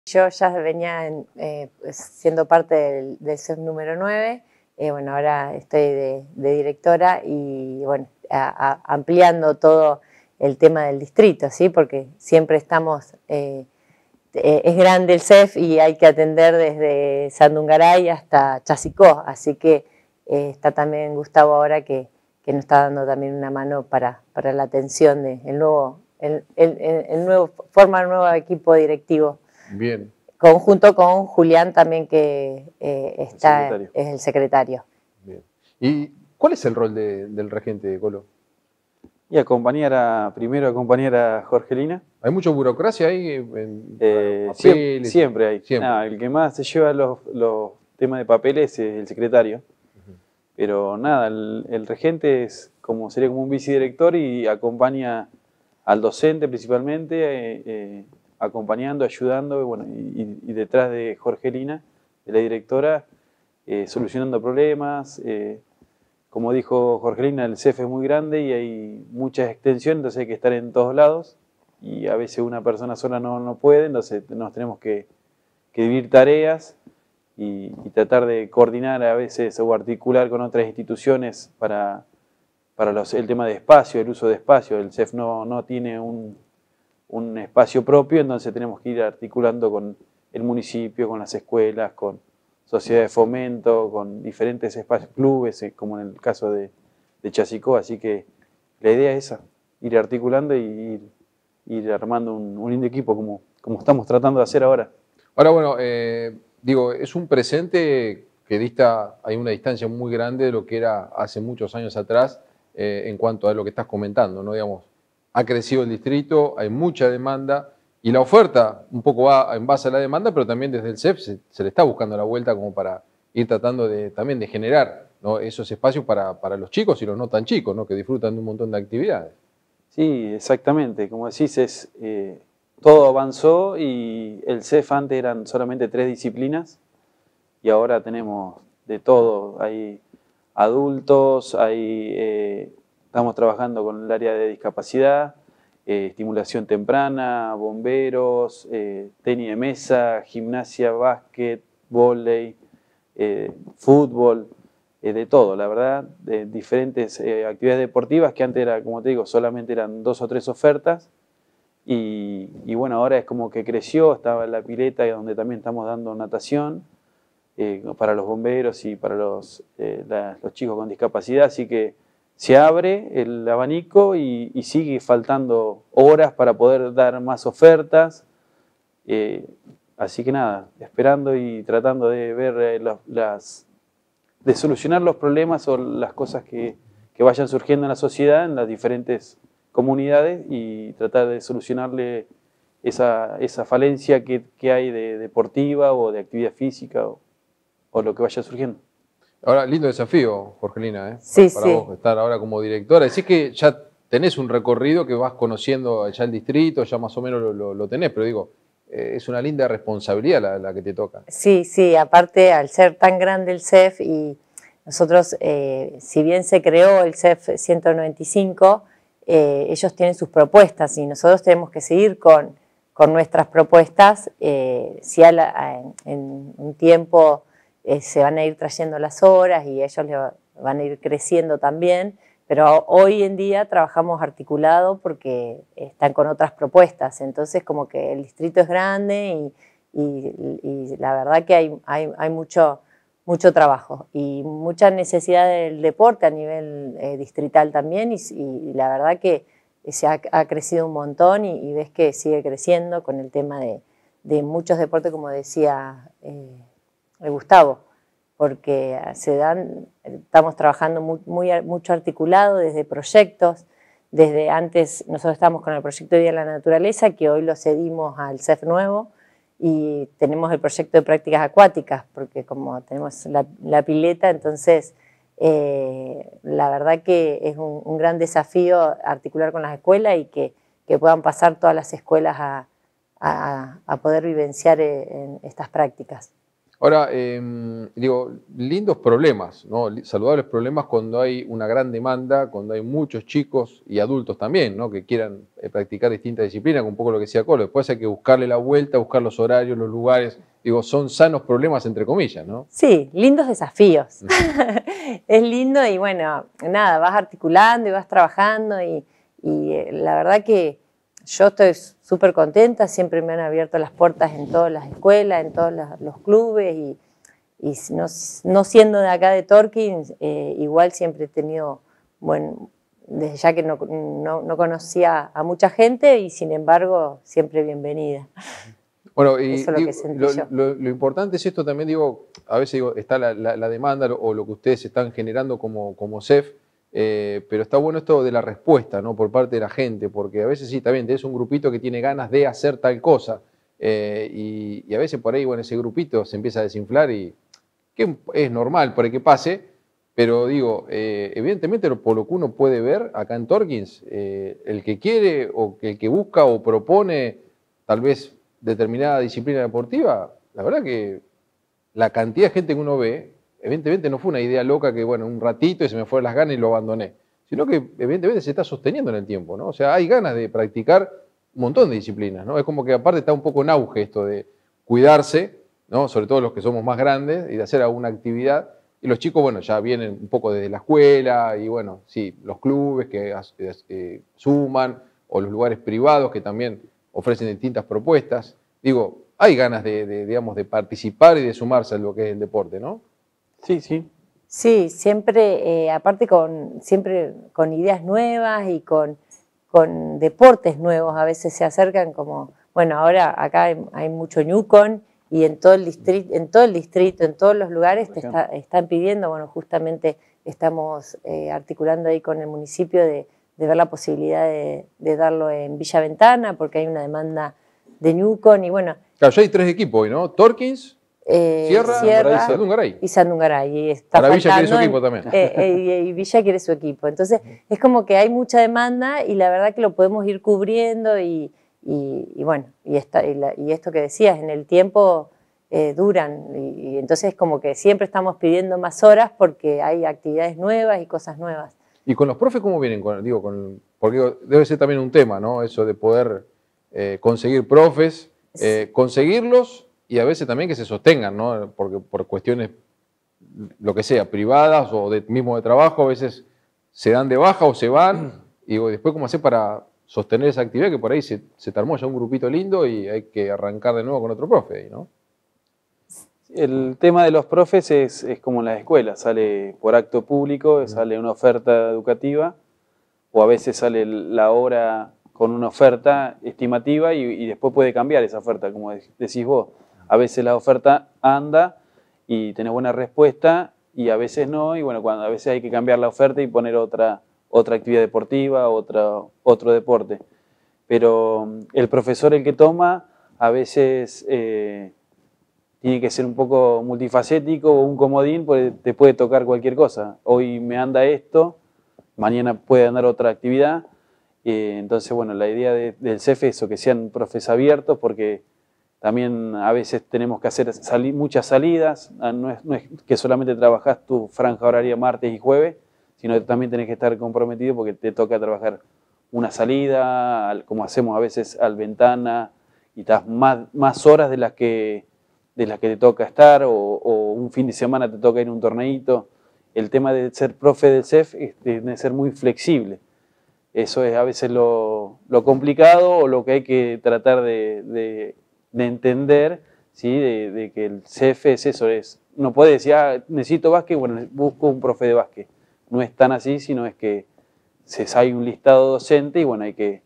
Yo ya venía siendo parte del CEF número 9, bueno, ahora estoy de directora y bueno, ampliando todo el tema del distrito, ¿sí? Porque siempre estamos, es grande el CEF y hay que atender desde Sandungaray hasta Chasicó, así que está también Gustavo ahora que nos está dando también una mano para la atención del forma el nuevo equipo directivo. Bien. Conjunto con Julián también, que es el secretario. Bien. ¿Y cuál es el rol del regente, Colo? Y primero acompañar a Jorgelina. ¿Hay mucha burocracia ahí? Siempre hay. Siempre. No, el que más se lleva los temas de papeles es el secretario. Pero nada, el regente sería como un vicedirector y acompaña al docente principalmente, acompañando, ayudando, bueno, y detrás de Jorgelina, de la directora, solucionando problemas. Como dijo Jorgelina, el CEF es muy grande y hay muchas extensiones, entonces hay que estar en todos lados y a veces una persona sola no puede, entonces nos tenemos que dividir tareas y tratar de coordinar a veces o articular con otras instituciones para el tema de espacio, el uso de espacio. El CEF no tiene un espacio propio, entonces tenemos que ir articulando con el municipio, con las escuelas, con sociedades de fomento, con diferentes espacios, clubes, como en el caso de Chasicó. Así que la idea es esa, ir articulando y ir armando un lindo equipo como estamos tratando de hacer ahora. Ahora, bueno, digo, es un presente que hay una distancia muy grande de lo que era hace muchos años atrás en cuanto a lo que estás comentando, ¿no? Digamos, ha crecido el distrito, hay mucha demanda y la oferta un poco va en base a la demanda, pero también desde el CEF se le está buscando la vuelta como para ir tratando también de generar, ¿no?, esos espacios para los chicos y los no tan chicos, ¿no?, que disfrutan de un montón de actividades. Sí, exactamente. Como decís, todo avanzó y el CEF antes eran solamente 3 disciplinas y ahora tenemos de todo. Hay adultos, estamos trabajando con el área de discapacidad, estimulación temprana, bomberos, tenis de mesa, gimnasia, básquet, vóley, fútbol, de todo, la verdad, de diferentes actividades deportivas que antes era, como te digo, solamente eran 2 o 3 ofertas y bueno, ahora es como que creció, estaba en la pileta donde también estamos dando natación para los bomberos y para los chicos con discapacidad, así que se abre el abanico y sigue faltando horas para poder dar más ofertas. Así que nada, esperando y tratando de ver de solucionar los problemas o las cosas que vayan surgiendo en la sociedad, en las diferentes comunidades y tratar de solucionarle esa falencia que hay de deportiva o de actividad física o lo que vaya surgiendo. Ahora, lindo desafío, Jorgelina, Sí, para vos estar ahora como directora. Decís que ya tenés un recorrido que vas conociendo ya el distrito, ya más o menos lo tenés, pero digo, es una linda responsabilidad la que te toca. Sí, aparte al ser tan grande el CEF y nosotros, si bien se creó el CEF 195, ellos tienen sus propuestas y nosotros tenemos que seguir con nuestras propuestas. Si en un tiempo se van a ir trayendo las horas y ellos van a ir creciendo también, pero hoy en día trabajamos articulado porque están con otras propuestas, entonces como que el distrito es grande y la verdad que hay mucho trabajo y mucha necesidad del deporte a nivel distrital también y la verdad que se ha crecido un montón y ves que sigue creciendo con el tema de muchos deportes, como decía Gustavo, porque estamos trabajando mucho articulado desde proyectos, desde antes nosotros estábamos con el proyecto de Día de la Naturaleza, que hoy lo cedimos al CEF nuevo, y tenemos el proyecto de prácticas acuáticas, porque como tenemos la pileta, entonces la verdad que es un gran desafío articular con las escuelas y que puedan pasar todas las escuelas a poder vivenciar en estas prácticas. Ahora, digo, lindos problemas, ¿no? Saludables problemas cuando hay una gran demanda, cuando hay muchos chicos y adultos también, ¿no? Que quieran practicar distintas disciplinas, con un poco lo que decía Colo. Después hay que buscarle la vuelta, buscar los horarios, los lugares. Digo, son sanos problemas, entre comillas, ¿no? Sí, lindos desafíos. Es lindo y bueno, nada, vas articulando y vas trabajando y la verdad que yo estoy súper contenta, siempre me han abierto las puertas en todas las escuelas, en todos los clubes y no siendo de acá de Torquín, igual siempre he tenido, bueno, desde ya que no conocía a mucha gente y sin embargo siempre bienvenida. Bueno, y eso es lo que sentí yo. Lo importante es esto también, digo, a veces digo, está la demanda o lo que ustedes están generando como CEF, pero está bueno esto de la respuesta, ¿no? Por parte de la gente, porque a veces sí, también tenés un grupito que tiene ganas de hacer tal cosa, y a veces por ahí, bueno, ese grupito se empieza a desinflar y que es normal por el que pase, pero digo, evidentemente por lo que uno puede ver acá en Torkins, el que quiere o el que busca o propone tal vez determinada disciplina deportiva, la verdad que la cantidad de gente que uno ve, evidentemente no fue una idea loca que, bueno, un ratito y se me fueron las ganas y lo abandoné, sino que evidentemente se está sosteniendo en el tiempo, ¿no? O sea, hay ganas de practicar un montón de disciplinas, ¿no? Es como que aparte está un poco en auge esto de cuidarse, ¿no? Sobre todo los que somos más grandes, y de hacer alguna actividad. Y los chicos, bueno, ya vienen un poco desde la escuela y, bueno, sí, los clubes que suman o los lugares privados que también ofrecen distintas propuestas. Digo, hay ganas digamos, de participar y de sumarse a lo que es el deporte, ¿no? Sí, sí. Sí, siempre, aparte siempre con ideas nuevas y con deportes nuevos, a veces se acercan como, bueno, ahora acá hay mucho Newcon y en todo el distrito, en todos los lugares están pidiendo, bueno, justamente estamos articulando ahí con el municipio de ver la posibilidad de darlo en Villa Ventana, porque hay una demanda de Newcon y bueno. Claro, ya hay 3 equipos hoy, ¿no? Torkins, Sierra y Sandungaray. Y Sandungaray. Y ahora Villa quiere su equipo también. Y Villa quiere su equipo. Entonces, es como que hay mucha demanda y la verdad que lo podemos ir cubriendo y bueno, y esto que decías, en el tiempo duran. Y entonces es como que siempre estamos pidiendo más horas porque hay actividades nuevas y cosas nuevas. ¿Y con los profes cómo vienen? Porque debe ser también un tema, ¿no? Eso de poder conseguir profes, conseguirlos y a veces también que se sostengan, ¿no? Porque por cuestiones, lo que sea, privadas o mismo de trabajo, a veces se dan de baja o se van. Y digo, después, ¿cómo hacer para sostener esa actividad que por ahí se te armó ya un grupito lindo y hay que arrancar de nuevo con otro profe, ¿no? El tema de los profes es como en las escuelas, sale por acto público, sale una oferta educativa o a veces sale la hora con una oferta estimativa y después puede cambiar esa oferta, como decís vos. A veces la oferta anda y tenés buena respuesta y a veces no, y bueno, a veces hay que cambiar la oferta y poner otra actividad deportiva, otro deporte. Pero el profesor, el que toma, a veces tiene que ser un poco multifacético o un comodín, porque te puede tocar cualquier cosa. Hoy me anda esto, mañana puede andar otra actividad. Entonces, bueno, la idea del CEF es eso, que sean profes abiertos, porque también a veces tenemos que hacer muchas salidas. No es que solamente trabajás tu franja horaria martes y jueves, sino que también tenés que estar comprometido porque te toca trabajar una salida, como hacemos a veces al ventana, y estás más horas de las que te toca estar, o un fin de semana te toca ir a un torneito. El tema de ser profe del CEF tiene que ser muy flexible. Eso es a veces lo complicado o lo que hay que tratar de entender, ¿sí? De que el CEF es eso, no puede decir, necesito básquet, bueno, busco un profe de básquet. No es tan así, sino es que hay un listado docente y bueno, hay que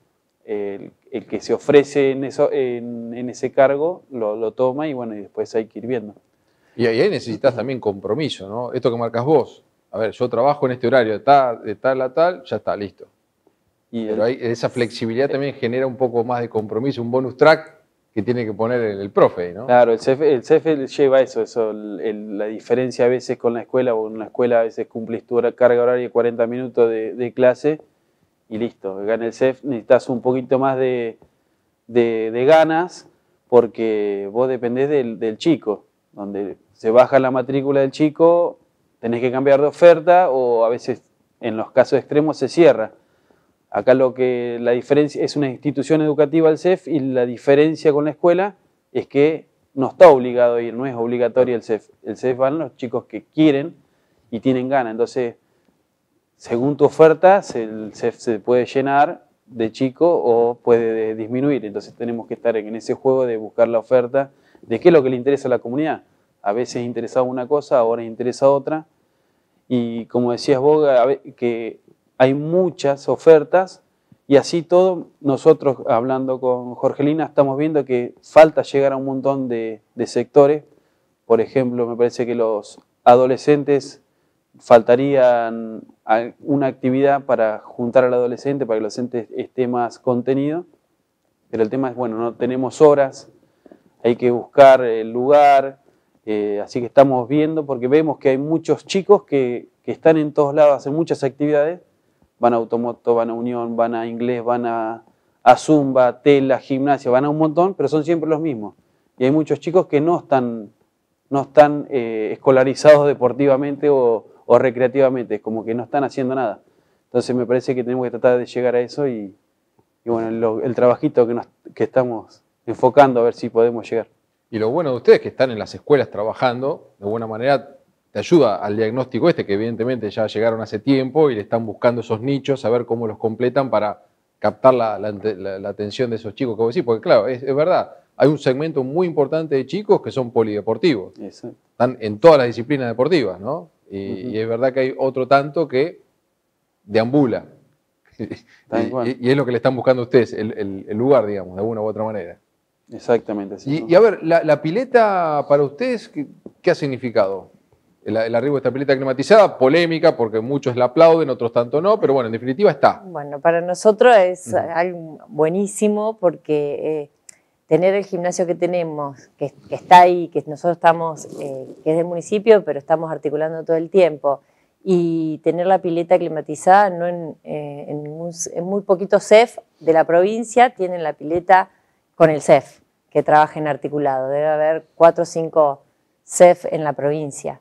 el que se ofrece en ese cargo lo toma y bueno, y después hay que ir viendo. Y ahí necesitas también compromiso, ¿no? Esto que marcas vos. A ver, yo trabajo en este horario de tal a tal, ya está, listo. Pero esa flexibilidad también genera un poco más de compromiso, un bonus track que tiene que poner el profe, ¿no? Claro, el CEF lleva eso la diferencia a veces con la escuela, o en la escuela a veces cumplís tu carga horaria de 40 minutos de clase y listo. Acá en el CEF necesitas un poquito más de ganas porque vos dependés del chico. donde se baja la matrícula del chico, tenés que cambiar de oferta o a veces en los casos extremos se cierra. Acá la diferencia es una institución educativa el CEF y la diferencia con la escuela es que no está obligado a ir, no es obligatorio el CEF. El CEF van los chicos que quieren y tienen ganas. Entonces, según tu oferta, el CEF se puede llenar de chico o puede disminuir. Entonces tenemos que estar en ese juego de buscar la oferta de qué es lo que le interesa a la comunidad. A veces interesaba una cosa, ahora interesa otra. Y como decías vos, que hay muchas ofertas y así todo, nosotros hablando con Jorgelina estamos viendo que falta llegar a un montón de sectores. Por ejemplo, me parece que los adolescentes faltarían una actividad para juntar al adolescente, para que el adolescente esté más contenido. Pero el tema es, bueno, no tenemos horas, hay que buscar el lugar, así que estamos viendo porque vemos que hay muchos chicos que están en todos lados, hacen muchas actividades, van a automoto, van a Unión, van a inglés, van a zumba, tela, gimnasia, van a un montón, pero son siempre los mismos. Y hay muchos chicos que no están escolarizados deportivamente o recreativamente, como que no están haciendo nada. Entonces me parece que tenemos que tratar de llegar a eso y bueno, el trabajito que estamos enfocando a ver si podemos llegar. Y lo bueno de ustedes que están en las escuelas trabajando, de alguna manera te ayuda al diagnóstico que evidentemente ya llegaron hace tiempo y le están buscando esos nichos, a ver cómo los completan para captar la atención de esos chicos que vos decís, porque claro, es verdad, hay un segmento muy importante de chicos que son polideportivos, Exacto. Están en todas las disciplinas deportivas, ¿no? Y es verdad que hay otro tanto que deambula. Y es lo que le están buscando a ustedes, el lugar, digamos, de alguna u otra manera. Exactamente. Sí, y a ver, la pileta para ustedes, ¿qué ha significado? El arribo de esta pileta climatizada, polémica, porque muchos la aplauden, otros tanto no, pero bueno, en definitiva está. Bueno, para nosotros es algo buenísimo porque tener el gimnasio que tenemos, que está ahí, que nosotros estamos, que es del municipio, pero estamos articulando todo el tiempo, y tener la pileta climatizada, no en muy poquitos CEF de la provincia tienen la pileta con el CEF, que trabaja en articulado. Debe haber 4 o 5 CEF en la provincia.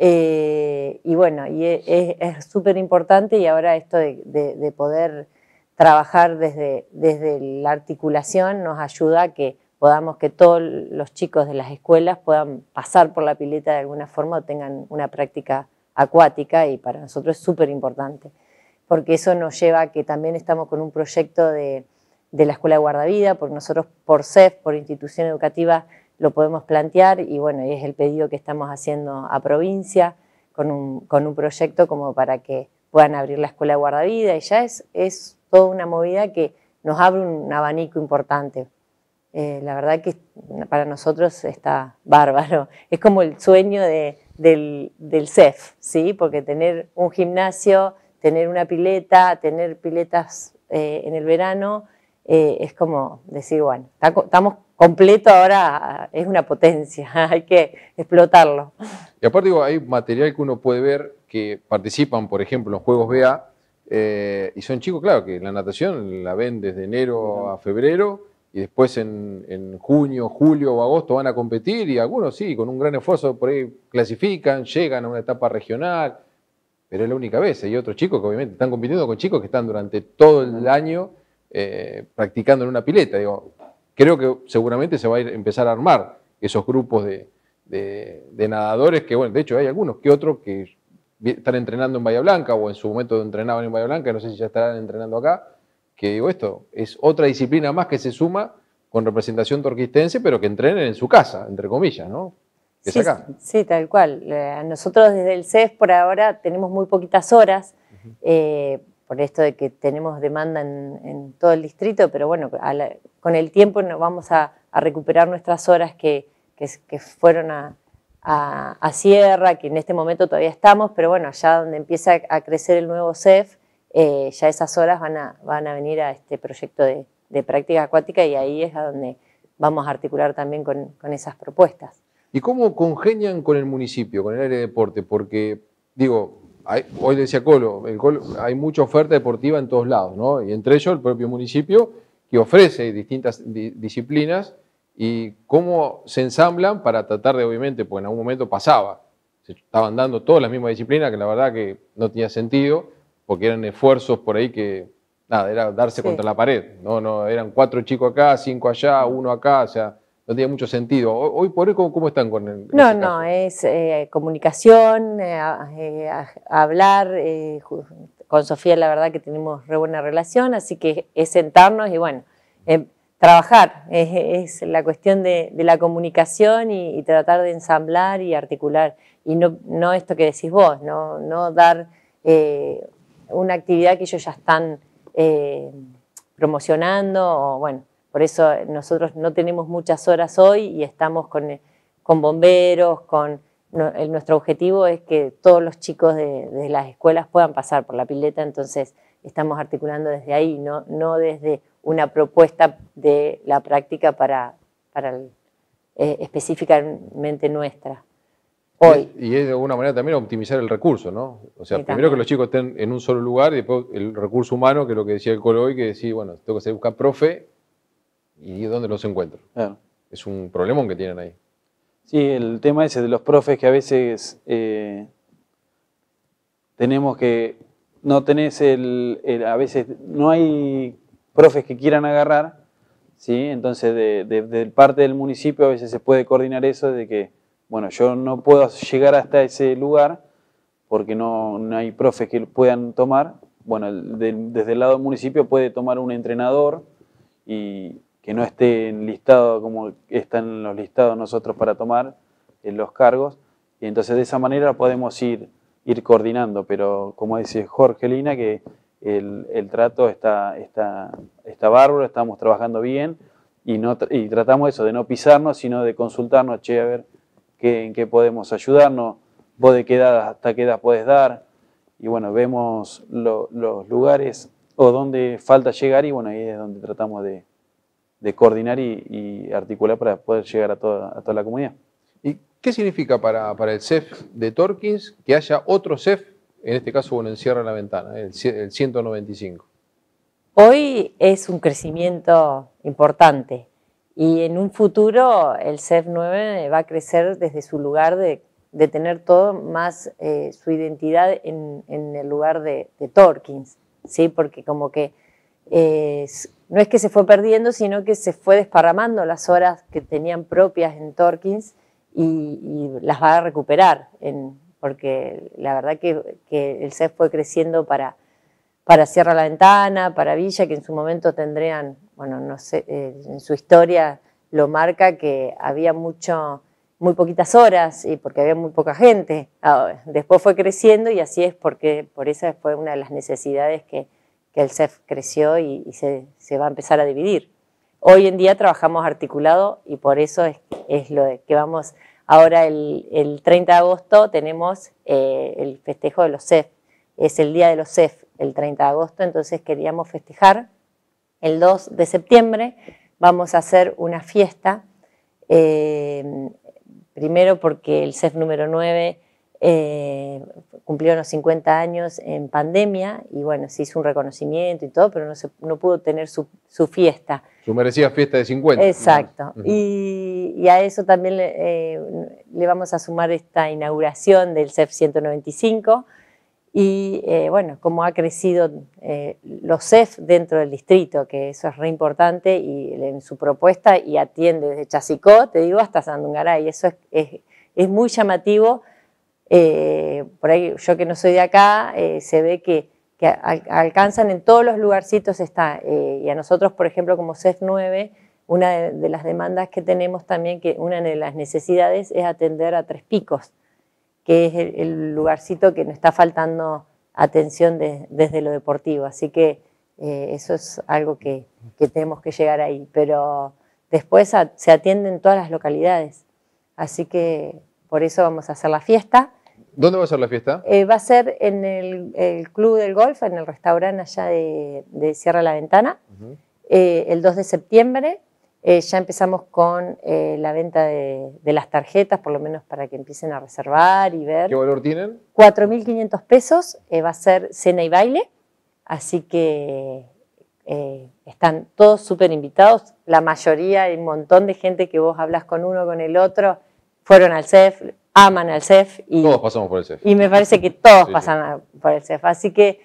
Y bueno, y es súper importante y ahora esto de poder trabajar desde la articulación nos ayuda a que podamos que todos los chicos de las escuelas puedan pasar por la pileta de alguna forma o tengan una práctica acuática y para nosotros es súper importante porque eso nos lleva a que también estamos con un proyecto de la Escuela de Guardavida, porque nosotros por CEF, por institución educativa, lo podemos plantear y bueno, y es el pedido que estamos haciendo a provincia con un proyecto como para que puedan abrir la Escuela de Guardavida y ya es toda una movida que nos abre un abanico importante. La verdad que para nosotros está bárbaro, es como el sueño del CEF, ¿sí? Porque tener un gimnasio, tener una pileta, tener piletas en el verano, es como decir, bueno, estamos completo ahora, es una potencia, hay que explotarlo. Y aparte digo, hay material que uno puede ver que participan, por ejemplo, en Juegos BA, y son chicos, claro, que la natación la ven desde enero a febrero, y después en junio, julio o agosto van a competir, y algunos sí, con un gran esfuerzo por ahí clasifican, llegan a una etapa regional, pero es la única vez. Hay otros chicos que obviamente están compitiendo con chicos que están durante todo el año practicando en una pileta. Digo, creo que seguramente se va a empezar a armar esos grupos de nadadores que, bueno, de hecho hay algunos que otros que están entrenando en Bahía Blanca o en su momento entrenaban en Bahía Blanca, no sé si ya estarán entrenando acá, que digo, esto es otra disciplina más que se suma con representación torquistense, pero que entrenen en su casa, entre comillas, ¿no? Que es acá. Sí, tal cual. Nosotros desde el CEF por ahora tenemos muy poquitas horas, por esto de que tenemos demanda en todo el distrito, pero bueno, con el tiempo nos vamos a recuperar nuestras horas que fueron a Sierra, que en este momento todavía estamos, pero bueno, allá donde empieza a crecer el nuevo CEF, ya esas horas van a venir a este proyecto de práctica acuática y ahí es a donde vamos a articular también con esas propuestas. ¿Y cómo congenian con el municipio, con el área de deporte? Porque, digo, hoy decía Colo, hay mucha oferta deportiva en todos lados, ¿no? Y entre ellos el propio municipio que ofrece distintas disciplinas y cómo se ensamblan para tratar de, obviamente, porque en algún momento pasaba, se estaban dando todas las mismas disciplinas que la verdad que no tenía sentido, porque eran esfuerzos por ahí que, nada, era darse contra la pared, no, eran 4 chicos acá, 5 allá, 1 acá, o sea, no tenía mucho sentido. Hoy por hoy, ¿cómo están con el No, ese caso? es comunicación, hablar. Con Sofía la verdad que tenemos re buena relación, así que es sentarnos y bueno, trabajar. Es la cuestión de la comunicación y tratar de ensamblar y articular. Y no esto que decís vos, no dar una actividad que ellos ya están promocionando o bueno. Por eso nosotros no tenemos muchas horas hoy y estamos con bomberos, nuestro objetivo es que todos los chicos de las escuelas puedan pasar por la pileta, entonces estamos articulando desde ahí, no desde una propuesta de la práctica para específicamente nuestra. Hoy. Y es de alguna manera también optimizar el recurso, ¿no? O sea, Sí, primero también. que los chicos estén en un solo lugar y después el recurso humano, que es lo que decía el Colo hoy, que decía, bueno, tengo que salir a buscar profe y ¿dónde los encuentro? Claro. Es un problemón que tienen ahí. Sí, el tema ese de los profes que a veces tenemos que, no tenés a veces no hay profes que quieran agarrar, ¿sí? Entonces de parte del municipio a veces se puede coordinar eso de que, bueno, yo no puedo llegar hasta ese lugar porque no hay profes que puedan tomar. Bueno, desde el lado del municipio puede tomar un entrenador y que no esté listado como están los listados nosotros para tomar los cargos, y entonces de esa manera podemos ir coordinando, pero como dice Jorgelina, que el trato está bárbaro, estamos trabajando bien y tratamos eso, de no pisarnos, sino de consultarnos, che, a ver en qué podemos ayudarnos, vos de qué edad, hasta qué edad podés dar, y bueno, vemos los lugares o donde falta llegar y bueno, ahí es donde tratamos de coordinar y articular para poder llegar a toda la comunidad. ¿Y qué significa para el CEF de Torkins que haya otro CEF, en este caso, bueno, en Sierra La Ventana, el 195? Hoy es un crecimiento importante y en un futuro el CEF 9 va a crecer desde su lugar de tener todo más su identidad en el lugar de Torkins, ¿sí? Porque como que no es que se fue perdiendo, sino que se fue desparramando las horas que tenían propias en Torkins y las va a recuperar, porque la verdad que el CEF fue creciendo para Sierra La Ventana, para Villa, que en su momento tendrían, bueno, no sé, en su historia lo marca que había muy poquitas horas y porque había muy poca gente. Después fue creciendo y así es porque por esa fue una de las necesidades que el CEF creció y se va a empezar a dividir. Hoy en día trabajamos articulado y por eso es lo de que vamos, ahora el 30 de agosto tenemos el festejo de los CEF, es el día de los CEF, el 30 de agosto, entonces queríamos festejar. El 2 de septiembre vamos a hacer una fiesta, primero porque el CEF número 9 cumplió los 50 años en pandemia y bueno, se hizo un reconocimiento y todo, pero no pudo tener su fiesta. Su merecida fiesta de 50. Exacto. Y a eso también le vamos a sumar esta inauguración del CEF 195 y bueno, como ha crecido los CEF dentro del distrito, que eso es re importante y en su propuesta y atiende desde Chasicó, te digo, hasta Sandungaray, eso es muy llamativo. Por ahí yo que no soy de acá, se ve que alcanzan en todos los lugarcitos está, y a nosotros, por ejemplo, como CEF 9, una de las demandas que tenemos también, que una de las necesidades es atender a Tres Picos, que es el lugarcito que nos está faltando atención desde lo deportivo, así que eso es algo que tenemos que llegar ahí, pero después se atiende en todas las localidades, así que por eso vamos a hacer la fiesta. ¿Dónde va a ser la fiesta? Va a ser en el Club del Golf, en el restaurante allá de Sierra La Ventana, el 2 de septiembre. Ya empezamos con la venta de las tarjetas, por lo menos para que empiecen a reservar y ver. ¿Qué valor tienen? 4.500 pesos, va a ser cena y baile, así que están todos súper invitados, la mayoría, hay un montón de gente que vos hablas con uno, con el otro, fueron al CEF, aman al CEF. Todos pasamos por el CEF. Y me parece que todos Sí, pasan por el CEF. Así que,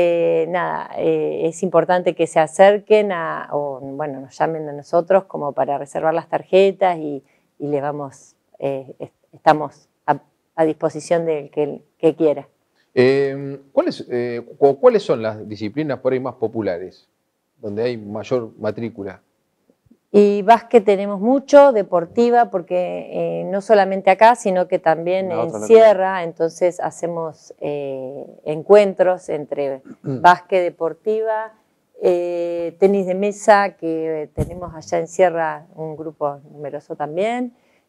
es importante que se acerquen o bueno, nos llamen a nosotros como para reservar las tarjetas y les vamos, estamos a disposición del que quiera. ¿Cuáles son las disciplinas por ahí más populares, donde hay mayor matrícula? Y básquet tenemos mucho, deportiva, porque no solamente acá, sino que también en Sierra, entonces hacemos encuentros entre básquet, deportiva, tenis de mesa, que tenemos allá en Sierra un grupo numeroso también,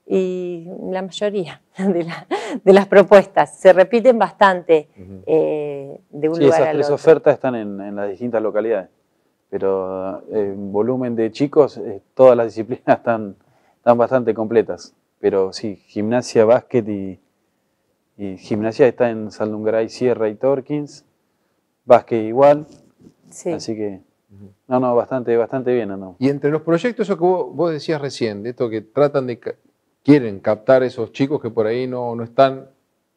y la mayoría de las propuestas se repiten bastante de un lugar esas al tres otro. ofertas están en las distintas localidades, pero en volumen de chicos todas las disciplinas están bastante completas, pero sí, gimnasia, básquet y gimnasia está en Saldungaray, Sierra y Torkins, básquet igual, Sí. Así que bastante bien andamos. Y entre los proyectos, eso que vos decías recién, de esto que quieren captar esos chicos que por ahí no están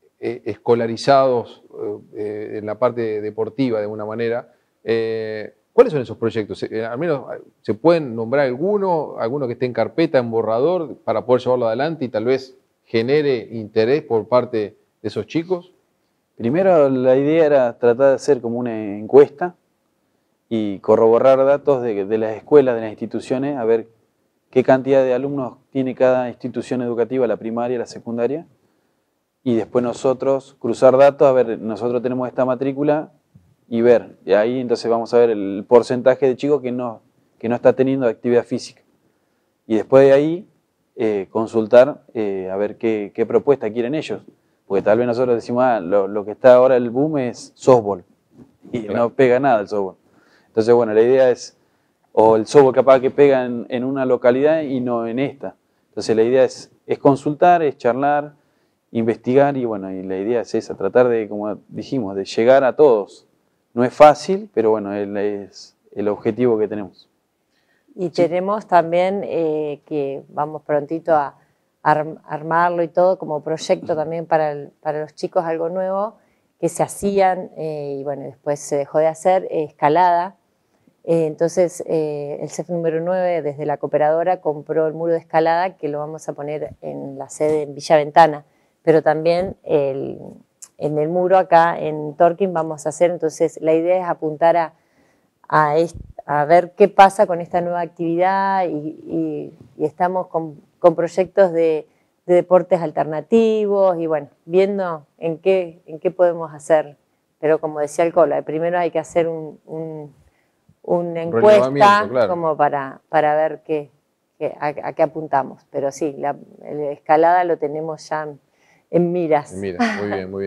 escolarizados en la parte deportiva de alguna manera, ¿cuáles son esos proyectos? Al menos se pueden nombrar alguno que esté en carpeta, en borrador, para poder llevarlo adelante y tal vez genere interés por parte de esos chicos. Primero la idea era tratar de hacer como una encuesta y corroborar datos de las escuelas, de las instituciones, a ver qué cantidad de alumnos tiene cada institución educativa, la primaria, la secundaria, y después nosotros cruzar datos, a ver, nosotros tenemos esta matrícula y ver, y ahí entonces vamos a ver el porcentaje de chicos que no está teniendo actividad física. Y después de ahí consultar a ver qué propuesta quieren ellos, porque tal vez nosotros decimos, lo que está ahora el boom es softball, y claro, no pega nada el softball. Entonces, bueno, la idea es, o el softball capaz que pega en una localidad y no en esta. Entonces la idea es consultar, es charlar, investigar y bueno, y la idea es esa, tratar de, como dijimos, de llegar a todos. No es fácil, pero bueno, es el objetivo que tenemos. Y tenemos también que vamos prontito a armarlo y todo como proyecto también para los chicos, algo nuevo que se hacían y bueno, después se dejó de hacer, escalada. Entonces el CEF número 9 desde la cooperadora compró el muro de escalada que lo vamos a poner en la sede en Villa Ventana, pero también en el muro acá en Torquín vamos a hacer, entonces la idea es apuntar a ver qué pasa con esta nueva actividad y estamos con proyectos de deportes alternativos y bueno, viendo en qué podemos hacer, pero como decía el Cola, primero hay que hacer una encuesta, claro, como para ver a qué apuntamos. Pero sí, la escalada lo tenemos ya en miras. Mira, muy bien, muy bien.